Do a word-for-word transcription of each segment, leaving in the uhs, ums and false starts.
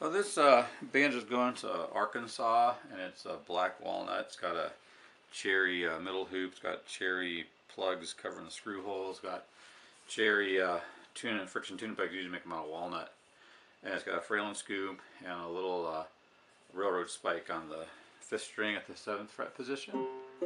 Well, this uh, Banjo is going to Arkansas, and it's a black walnut. It's got a cherry uh, middle hoop. It's got cherry plugs covering the screw holes. It's got cherry uh, tuna and friction tuna pegs used to make them out of walnut. And it's got a Frailing scoop and a little uh, railroad spike on the fifth string at the seventh fret position.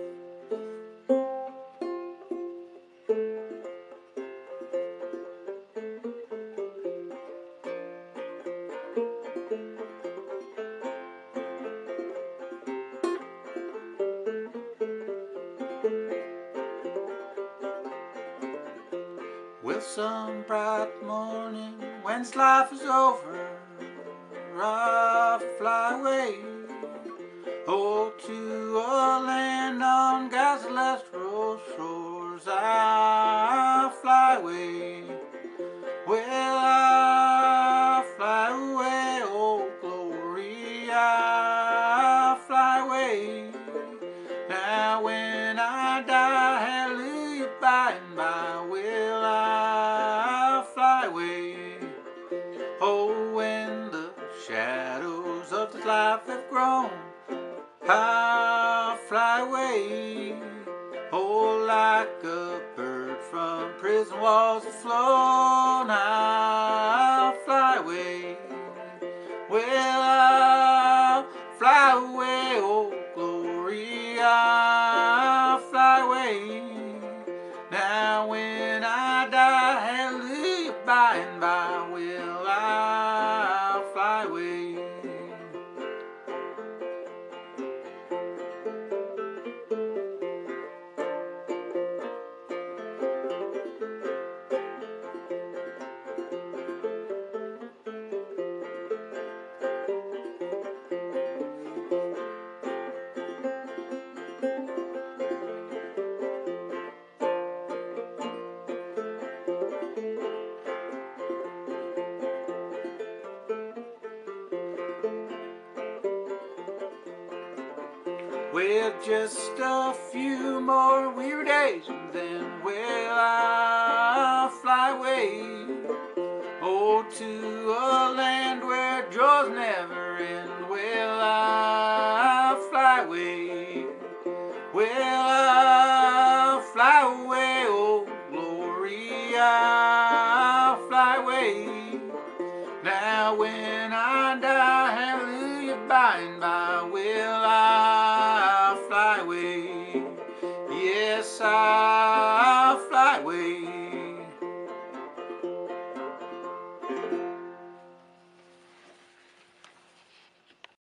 With some bright morning, when life is over, I'll fly away, oh, to a land on God's celestial shores. I'll fly away, well, I'll fly away, oh, glory, I'll fly away. Now when I die, hallelujah, by and by, will I fly away. Oh, when the shadows of this life have grown, I'll fly away. Oh, like a bird from prison walls have flown, I'll fly away. Well, I'll fly away, oh, glory, I'll fly away. Now when I die, hallelujah, by and by, will I'll fly away. Well, just a few more weary days, and then will I fly away, oh, to a land where joys never end. Will I fly away, well, I'll fly away, oh, glory, I'll fly away. Now when I die, hallelujah, by and by, will I